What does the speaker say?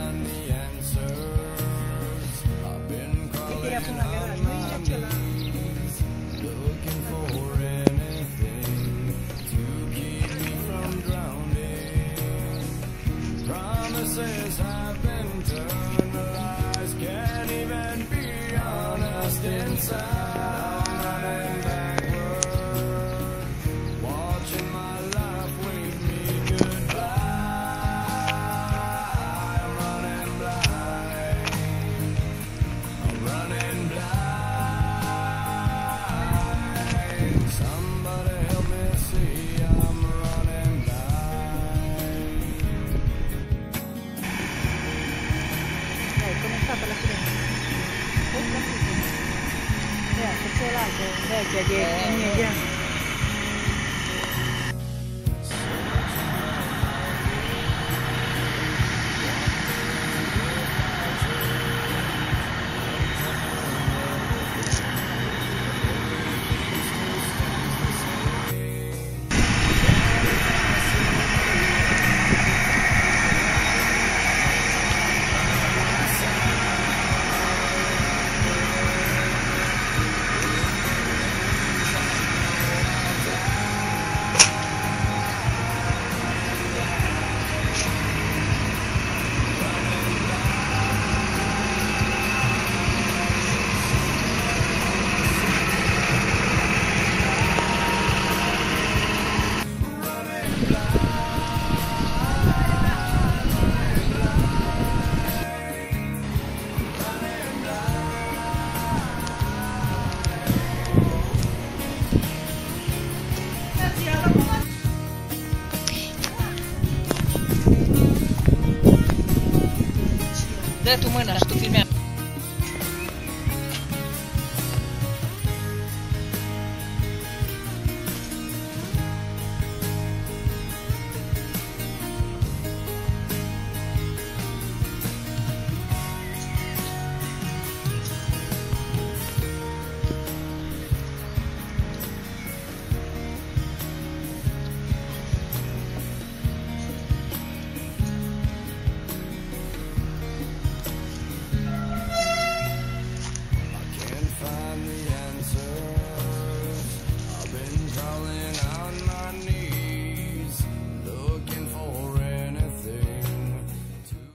Promises have been turned, lies can't even be honest inside. I'm running backward, watching my life wave me goodbye. I'm running blind, I'm running blind. Somebody help me see, I'm running blind. Com'è stata la finestra? C'è l'altro vecchia che è mia. Dai tu mâna și tu filmează.